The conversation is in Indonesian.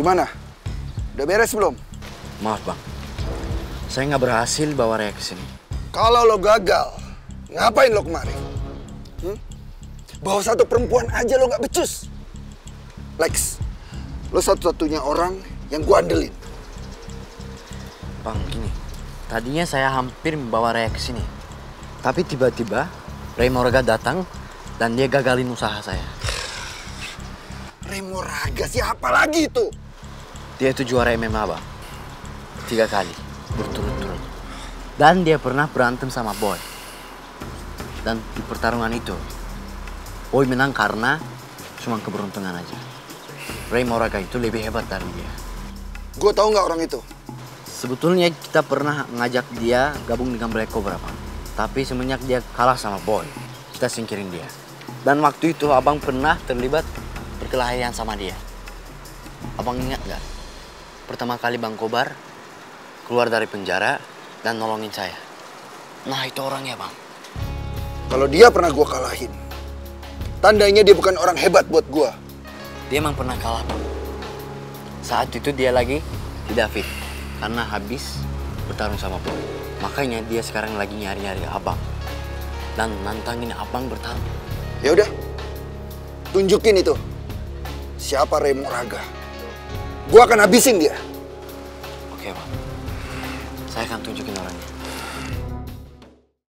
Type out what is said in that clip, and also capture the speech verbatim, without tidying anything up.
Gimana? Udah beres belum? Maaf bang, saya nggak berhasil bawa Raya ke sini. Kalau lo gagal, ngapain lo kemari? Hmm? Bawa satu perempuan aja lo nggak becus. Lex, lo satu-satunya orang yang gua andelin. Bang, gini, tadinya saya hampir membawa Raya ke sini, tapi tiba-tiba Ray Moraga datang dan dia gagalin usaha saya. Ray Moraga siapa lagi itu? Dia itu juara M M A bang, tiga kali berturut-turut. Dan dia pernah berantem sama Boy. Dan di pertarungan itu, Boy menang karena cuma keberuntungan aja. Ray Moraga itu lebih hebat dari dia. Gue tahu nggak orang itu? Sebetulnya kita pernah ngajak dia gabung dengan Black Cobra bang. Tapi semenjak dia kalah sama Boy, kita singkirin dia. Dan waktu itu abang pernah terlibat perkelahian sama dia. Abang ingat gak? Pertama kali Bang Kobar keluar dari penjara dan nolongin saya. Nah itu orangnya bang. Kalau dia pernah gue kalahin, tandanya dia bukan orang hebat buat gue. Dia emang pernah kalah bang. Saat itu dia lagi tidak fit karena habis bertarung sama Boy. Makanya dia sekarang lagi nyari-nyari abang dan nantangin abang bertarung. Ya udah, tunjukin itu. Siapa Ray Moraga? Gua akan habisin dia. Oke bang, saya akan tunjukin orangnya.